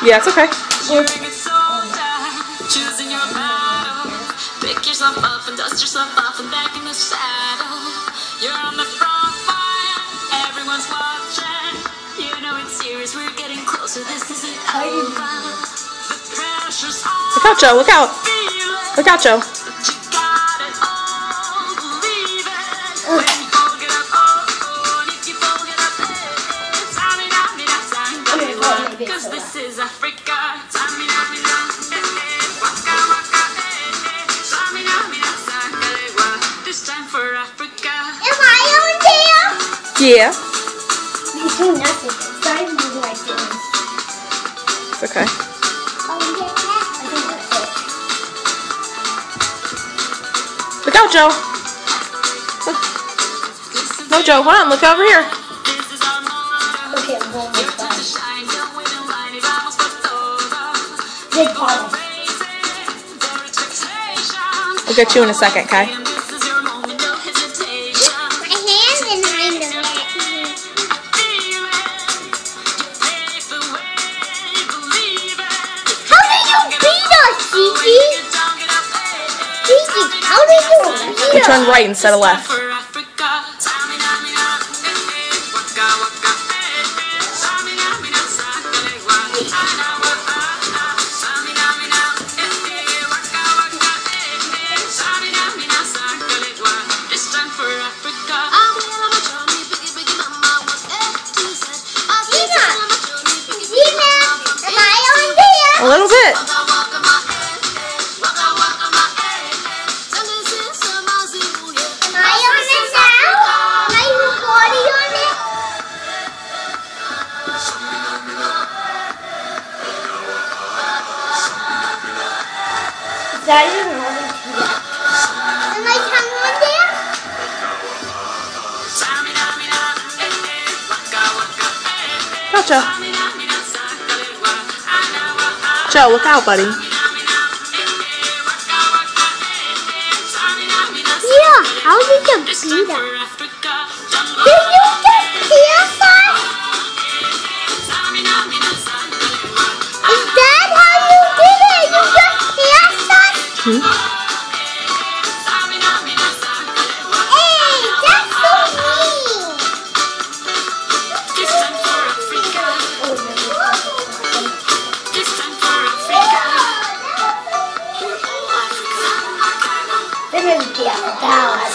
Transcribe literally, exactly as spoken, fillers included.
Yeah, it's okay. Choosing your battle. Pick yourself up and dust yourself off and back in the saddle. You're on the front line. Everyone's watching. You know it's serious. We're getting closer. This isn't over. The pressure's on. Look out, Joe. Look out. Look out, Joe. You got it all. Believe it. When you fold it up, oh, and if you fold it up, eh, tamina, mina, sangalewa. Cause this is Africa. Tamina, mina, eh, eh, waka, waka, eh, eh, tamina, mina, sangalewa. This time for Africa. Am I on there? Yeah. You do nothing. Sorry to do like this. It's okay. Oh, yeah. I think that's it. Look out, Joe. No, Joe. Hold on. Look over here. This is our motto. Okay, I'm going Your with time to that. shine. Don't wait in line. It almost got over. Good part. Raising their expectations. We'll get you in a second, Kai. And this is your moment. No hesitation. My hand's in behind the leg. How did you beat us, Gigi? Gigi, how did you beat We us? turn right instead of left. A little bit. That is only two left. Am I tongue on there? Gotcha. Joe, look out, buddy. Yeah, how did you beat us? Did you just pierce us? Is that how you did it? You just pierced us? Hmm? Hey, that's so mean. They're gonna be out of balance.